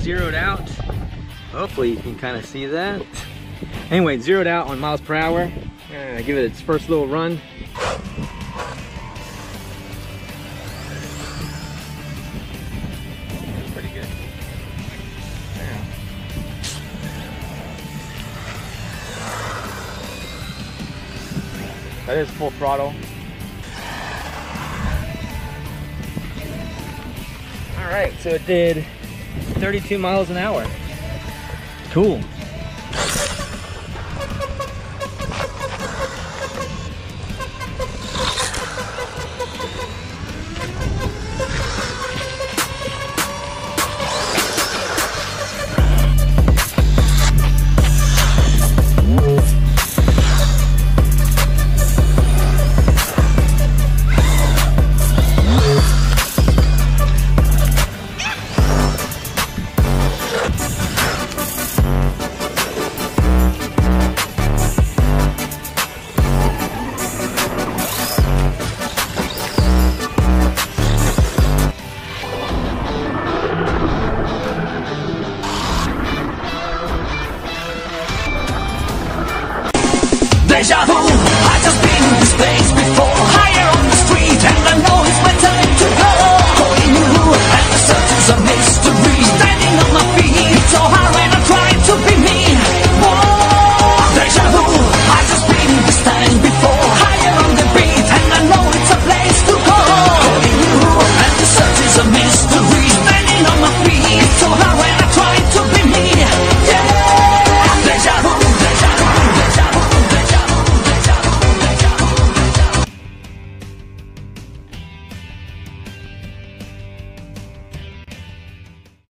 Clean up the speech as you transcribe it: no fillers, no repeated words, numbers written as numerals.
zeroed out. Hopefully you can kind of see that. Anyway, zeroed out on miles per hour. Give it its first little run. That's pretty good. Yeah. That is full throttle. All right, so it did 32 miles an hour. Cool.